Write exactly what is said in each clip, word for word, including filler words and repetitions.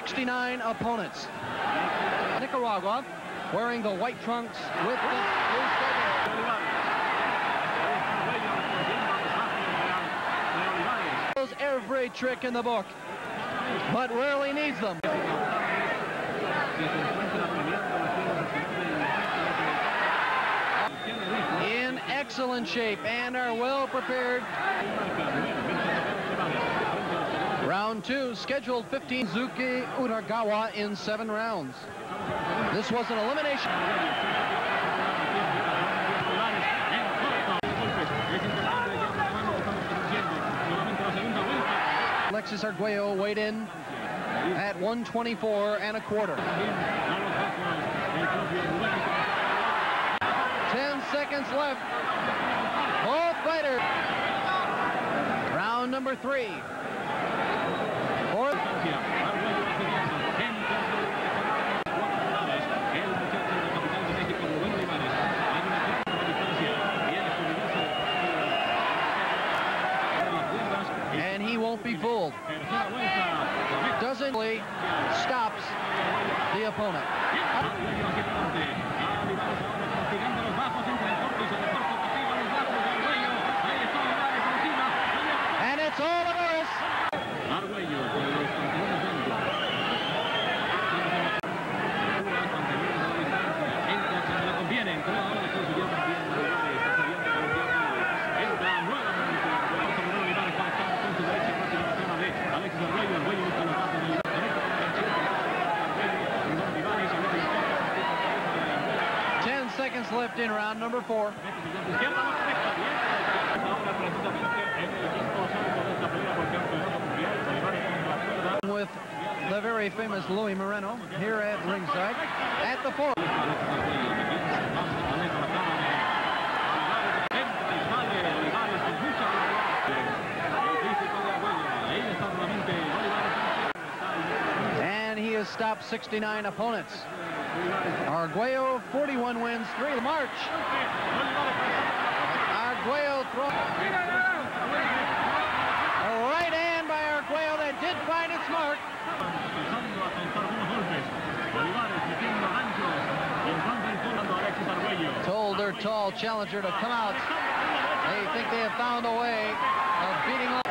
sixty-nine opponents. Nicaragua wearing the white trunks with the blue stripe. Knows every trick in the book, but rarely needs them. In excellent shape and are well prepared. Round two, scheduled fifteen. Zuki Utagawa in seven rounds. This was an elimination. Alexis Arguello weighed in at one twenty-four and a quarter. Ten seconds left. Both fighters. Round number three. Fourth. And he won't be fooled. Doesn't stops the opponent. And it's all of us. Ten seconds left in round number four. With the very famous Louis Moreno here at ringside at the fourth. And he has stopped sixty-nine opponents. Arguello, forty-one wins, three. March. Arguello throws. A right hand by Arguello that did find its mark. Told their tall challenger to come out. They think they have found a way of beating off.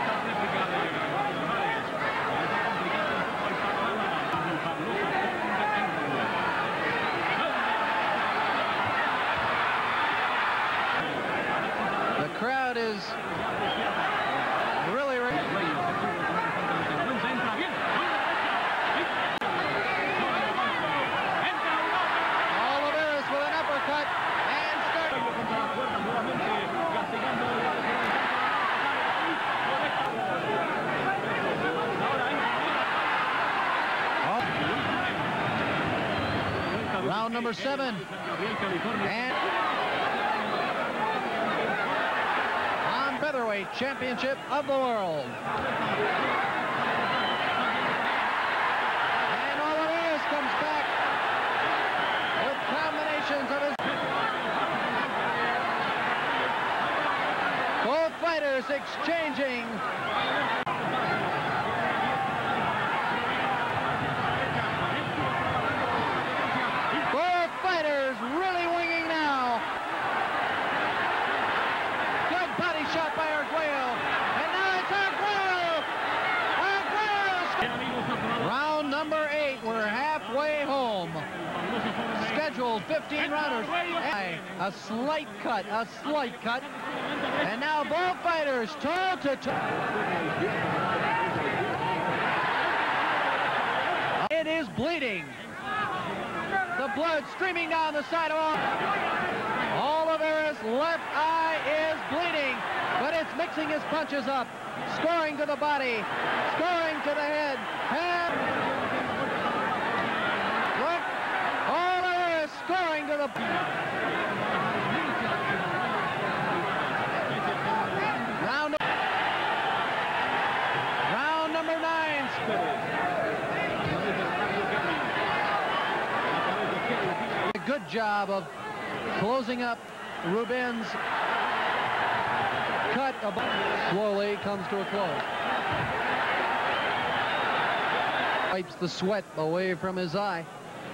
The crowd is really ready. Oliveras with an uppercut and start. Round number seven. And featherweight championship of the world. And Oliveras comes back with combinations of his. Both fighters exchanging. Both fighters really winging now. Body shot by Arguello, and now it's Arguello! Arguello! Round number eight, we're halfway home. Scheduled fifteen rounders. A slight cut, a slight cut. And now both fighters toe to toe. It is bleeding. The blood streaming down the side of all. Oliveras' left eye is bleeding, but it's mixing his punches up, scoring to the body, scoring to the head, and look, Oliveras scoring to the round. Round number nine. A good job of closing up Rubin's cut slowly comes to a close. Wipes the sweat away from his eye.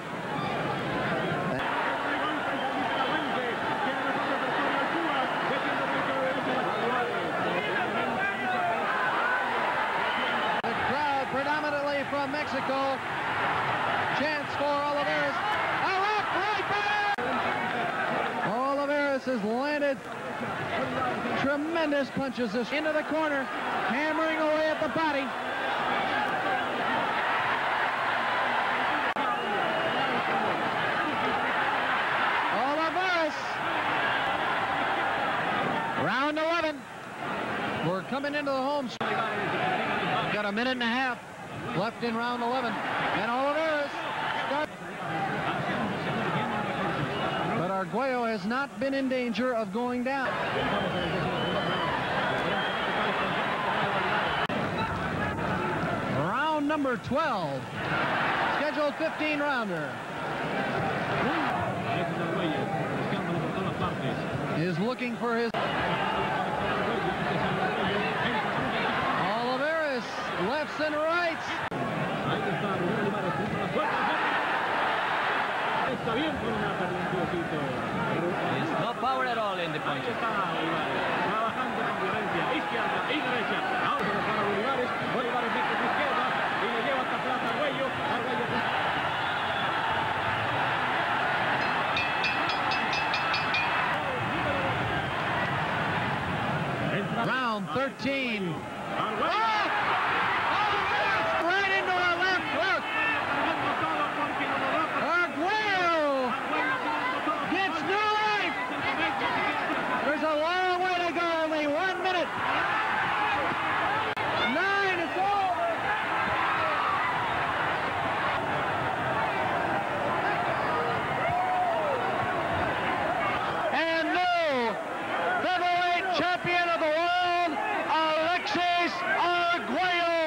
The crowd predominantly from Mexico. Chance for Oliveras. A left right back! Oliveras has landed tremendous punches this into the corner, hammering away at the body. Oliveras. Round eleven. We're coming into the home. Got a minute and a half left in round eleven. And Oliveras starts. But Arguello has not been in danger of going down. Round number twelve. Scheduled fifteen rounder. Is looking for his. Oliveras, lefts and rights. There's no power at all in the punches. Round thirteen. Oh! Right into a left hook. Arguello gets new life. There's a long way to go. Only one minute. Nine. It's over. And new featherweight champion of the world, Alexis Arguello.